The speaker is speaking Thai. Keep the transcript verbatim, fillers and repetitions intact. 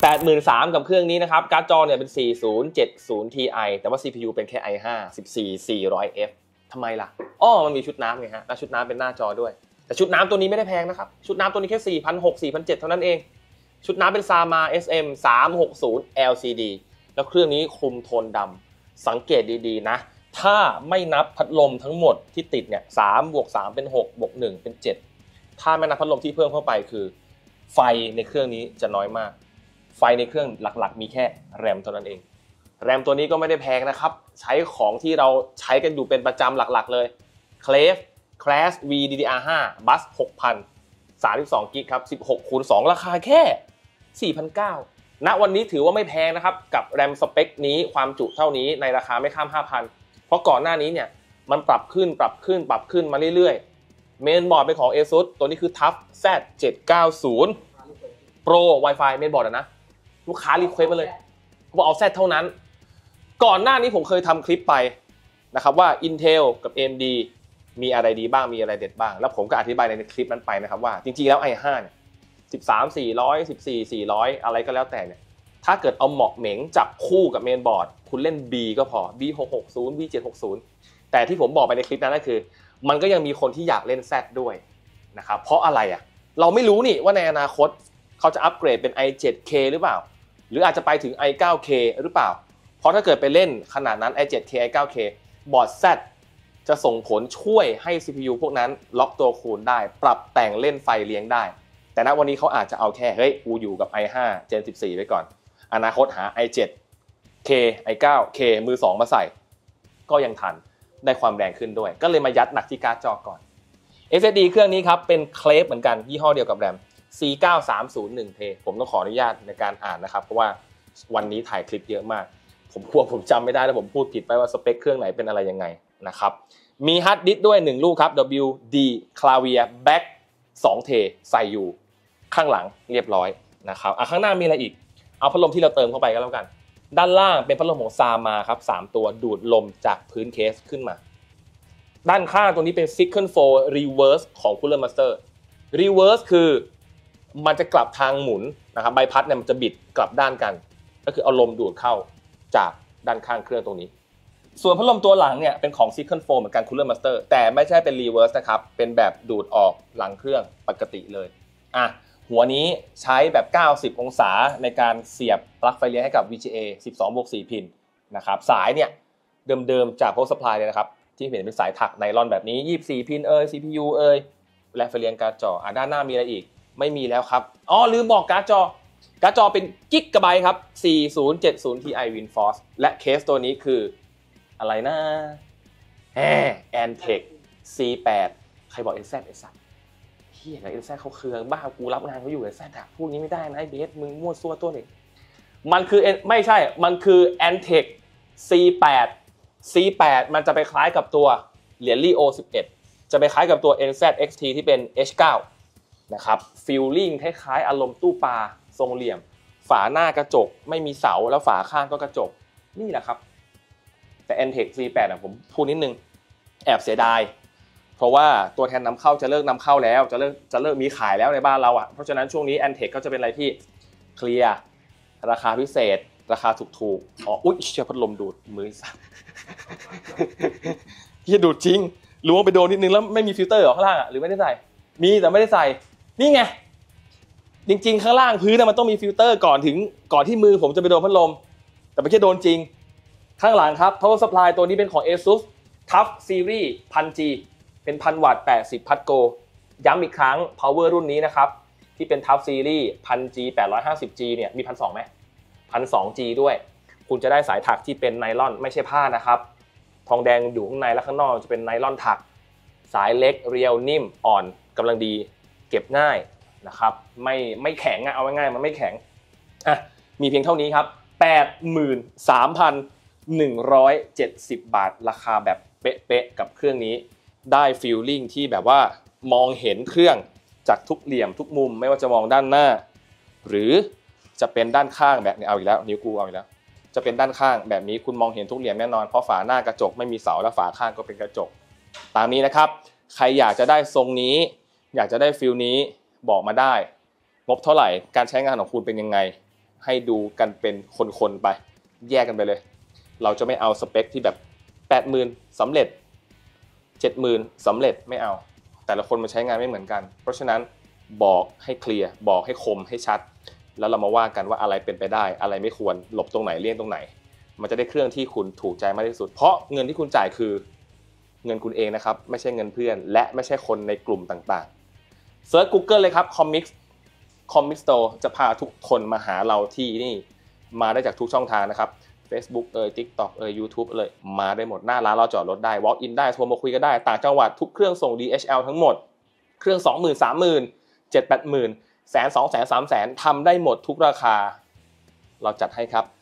แปดหมื่นสามพัน กับเครื่องนี้นะครับการ์ดจอเนี่ยเป็นสี่ศูนย์เจ็ดศูนย์ ที ไอ แต่ว่า ซี พี ยู เป็นแค่ ไอ ไฟว์ สิบสี่ สี่ร้อย เอฟ ทำไมล่ะอ้อมันมีชุดน้ำไงฮะและชุดน้ำเป็นหน้าจอด้วยแต่ชุดน้ำตัวนี้ไม่ได้แพงนะครับชุดน้ำตัวนี้แค่ สี่พันหกร้อย สี่พันเจ็ดร้อย เท่านั้นเองชุดน้ำเป็น Sama เอส เอ็ม สามหกศูนย์ แอล ซี ดี แล้วเครื่องนี้คุมโทนดำสังเกตดีๆนะถ้าไม่นับพัดลมทั้งหมดที่ติดเนี่ยสามบวกสามเป็นหกบวกหนึ่งเป็นเจ็ดถ้าไม่นับพัดลมที่เพิ่มเข้าไปคือไฟในเครื่องนี้จะน้อยมากไฟในเครื่องหลักๆมีแค่แรมเท่านั้นเองแรมตัวนี้ก็ไม่ได้แพงนะครับใช้ของที่เราใช้กันอยู่เป็นประจำหลักๆเลย Crave Class V ดี ดี อาร์ ไฟว์ Bus หกพัน สามสิบสองกิกครับสิบหกคูณสองราคาแค่ สี่พันเก้าร้อย ณวันนี้ถือว่าไม่แพงนะครับกับแรมสเปคนี้ความจุเท่านี้ในราคาไม่ข้าม ห้าพัน เพราะก่อนหน้านี้เนี่ยมันปรับขึ้นปรับขึ้นปรับขึ้นมาเรื่อยๆเมนบอร์ดเป็นของ ASUS ตัวนี้คือ ทัฟ แซด เจ็ดเก้าศูนย์ Pro Wi-Fi เมนบอร์ดนะลูกค้ารีเควสมาเลยว่าเอา Z เท่านั้นก่อนหน้านี้ผมเคยทำคลิปไปนะครับว่า Intel กับ เอ เอ็ม ดี มีอะไรดีบ้างมีอะไรเด็ดบ้างแล้วผมก็อธิบายในคลิปนั้นไปนะครับว่าจริงๆแล้ว ไอ ไฟว์ เนี่ยสิบสาม สี่ร้อย สิบสี่ สี่ร้อยอะไรก็แล้วแต่เนี่ยถ้าเกิดเอาเหมาะเหม็งจับคู่กับเมนบอร์ดคุณเล่น B ก็พอ บี หกหกศูนย์ บี เจ็ดหกศูนย์ แต่ที่ผมบอกไปในคลิปนั้นก็คือมันก็ยังมีคนที่อยากเล่น Z ด้วยนะครับเพราะอะไรอ่ะเราไม่รู้นี่ว่าในอนาคตเขาจะอัปเกรดเป็น ไอ เซเว่น เค หรือเปล่าหรืออาจจะไปถึง ไอ ไนน์ เค หรือเปล่าเพราะถ้าเกิดไปเล่นขนาดนั้น ไอ เซเว่น เค ไอ ไนน์ เค บอร์ด Z จะส่งผลช่วยให้ ซี พี ยู พวกนั้นล็อกตัวคูณได้ปรับแต่งเล่นไฟเลี้ยงได้แต่ณวันนี้เขาอาจจะเอาแค่เฮ้ยกูอยู่กับ ไอ ไฟว์ Gen สิบสี่ไว้ก่อนอนาคตหา ไอ เซเว่น เค ไอ ไนน์ เค มือสองมาใส่ก็ยังทันได้ความแรงขึ้นด้วยก็เลยมายัดหนักที่การ์ดจอก่อน เอส เอส ดี เครื่องนี้ครับเป็นเคลฟเหมือนกันยี่ห้อเดียวกับแรม ซี เก้าสามศูนย์หนึ่ง เท ผมต้องขออนุญาตในการอ่านนะครับเพราะว่าวันนี้ถ่ายคลิปเยอะมากผมกลัวผมจำไม่ได้แล้วผมพูดผิดไปว่าสเปคเครื่องไหนเป็นอะไรยังไงนะครับมีฮาร์ดดิสก์ด้วยหนึ่งลูกครับ ดับเบิลยู ดี Clavia Back สอง เท ใส่อยู่ข้างหลังเรียบร้อยนะครับอ่ะข้างหน้ามีอะไรอีกเอาพัดลมที่เราเติมเข้าไปก็แล้วกันด้านล่างเป็นพัดลมของ Sama ครับสามตัวดูดลมจากพื้นเคสขึ้นมาด้านข้างตรงนี้เป็น Silicon Foil Reverse ของ Cooler Master Reverse คือมันจะกลับทางหมุนนะครับใบพัดเนี่ยมันจะบิดกลับด้านกันก็คือเอาลมดูดเข้าจากด้านข้างเครื่องตรงนี้ส่วนพัดลมตัวหลังเนี่ยเป็นของ Silicon Foil เหมือนกัน Cooler Master แต่ไม่ใช่เป็น Reverse นะครับเป็นแบบดูดออกหลังเครื่องปกติเลยอ่ะหัวนี้ใช้แบบเก้าสิบองศาในการเสียบปลั๊กไฟเลี้ยงให้กับ วี จี เอ สิบสองบวกสี่ พินนะครับสายเนี่ยเดิมๆจาก Power Supply เลยนะครับที่เห็นเป็นสายถักไนลอนแบบนี้ยี่สิบสี่พินเอ่ย ซี พี ยู เอ่ยและไฟเลี้ยงการ์ดจออ่ะด้านหน้ามีอะไรอีกไม่มีแล้วครับอ๋อลืมบอกการ์ดจอการ์ดจอเป็นกิกะไบต์ครับสี่ศูนย์เจ็ดศูนย์ ที ไอ WindForce และเคสตัวนี้คืออะไรนะแหม Antec ซี แปด ใครบอก เอ็น แซด ไอ้สัสเฮียอะไร เอ็น แซด เขาเครืองบ้ากูรับงานเขาอยู่ เอ็น แซด อ่ะพูดนี้ไม่ได้นะไอ้เบสมึงมั่วซั่วตัวนึงมันคือไม่ใช่มันคือ Antec ซี แปด ซี แปด มันจะไปคล้ายกับตัวเหรียญ Leo สิบเอ็ดจะไปคล้ายกับตัว เอ็น แซด เอ็กซ์ ที ที่เป็น เอช เก้า นะครับฟีลลิ่งคล้ายๆอารมณ์ตู้ปลาทรงเหลี่ยมฝาหน้ากระจกไม่มีเสาแล้วฝาข้างก็กระจกนี่แหละครับแต่ Antec ซี แปด อ่ะผมพูดนิดนึงแอบเสียดายเพราะว่าตัวแทนนำเข้าจะเลิกนำเข้าแล้วจะเลิกจะเลิกมีขายแล้วในบ้านเราอ่ะเพราะฉะนั้นช่วงนี้ Antec ก็จะเป็นอะไรที่เคลียร์ราคาพิเศษราคาถูกๆอ๋ออุ๊ยเชื่อพัดลมดูดมือสั่นเฮียดูดจริงล้วงไปโดนนิดนึงแล้วไม่มีฟิลเตอร์หรอข้างล่างอ่ะหรือไม่ได้ใส่มีแต่ไม่ได้ใส่นี่ไงจริงๆข้างล่างพื้นน่ะมันต้องมีฟิลเตอร์ก่อนถึงก่อนที่มือผมจะไปโดนพัดลมแต่ไม่ใช่โดนจริงข้างหลังครับ Power Supply ตัวนี้เป็นของ ASUS ทัฟ Series หนึ่งพัน จี เป็นพันวัตต์แปดสิบพัดโกย้ำอีกครั้ง Power รุ่นนี้นะครับที่เป็น ทัฟ Series หนึ่งพัน จี แปดร้อยห้าสิบ จี เนี่ยมี หนึ่งพันสองร้อย ไหม หนึ่งพันสองร้อย จี ด้วยคุณจะได้สายถักที่เป็นไนลอนไม่ใช่ผ้านะครับทองแดงอยู่ข้างในและข้างนอกจะเป็นไนลอนถักสายเล็กเรียวนิ่มอ่อนกำลังดีเก็บง่ายนะครับไม่ไม่แข็งอะเอาง่ายๆมันไม่แข็งอ่ะมีเพียงเท่านี้ครับ แปดหมื่นสามพันหนึ่งร้อยเจ็ดสิบ บาทราคาแบบเป๊ะๆกับเครื่องนี้ได้ฟีลลิ่งที่แบบว่ามองเห็นเครื่องจากทุกเหลี่ยมทุกมุมไม่ว่าจะมองด้านหน้าหรือจะเป็นด้านข้างแบบนี้เอาอีกแล้วนิ้วกูเอาอีกแล้วจะเป็นด้านข้างแบบนี้คุณมองเห็นทุกเหลี่ยมแน่นอนเพราะฝาหน้ากระจกไม่มีเสาและฝาข้างก็เป็นกระจกตามนี้นะครับใครอยากจะได้ทรงนี้อยากจะได้ฟีลนี้บอกมาได้งบเท่าไหร่การใช้งานของคุณเป็นยังไงให้ดูกันเป็นคนๆไปแยกกันไปเลยเราจะไม่เอาสเปคที่แบบ แปดหมื่น สำเร็จ เจ็ดหมื่น สำเร็จไม่เอาแต่ละคนมันใช้งานไม่เหมือนกันเพราะฉะนั้นบอกให้เคลียร์บอกให้คมให้ชัดแล้วเรามาว่ากันว่าอะไรเป็นไปได้อะไรไม่ควรหลบตรงไหนเลี่ยงตรงไหนมันจะได้เครื่องที่คุณถูกใจมากที่สุดเพราะเงินที่คุณจ่ายคือเงินคุณเองนะครับไม่ใช่เงินเพื่อนและไม่ใช่คนในกลุ่มต่างๆเซิร์ช Google เลยครับ Commix Commix Store จะพาทุกคนมาหาเราที่นี่มาได้จากทุกช่องทางนะครับ Facebook เอ่ย TikTok เอ่ย YouTube เลยมาได้หมดหน้าร้านเราจอดรถได้ Walk in ได้โทรมาคุยกันได้ต่างจังหวัดทุกเครื่องส่ง ดี เอช แอล ทั้งหมดเครื่อง สองหมื่น สามหมื่น เจ็ด แปดหมื่น แสน สองแสน สามแสนทำได้หมดทุกราคาเราจัดให้ครับ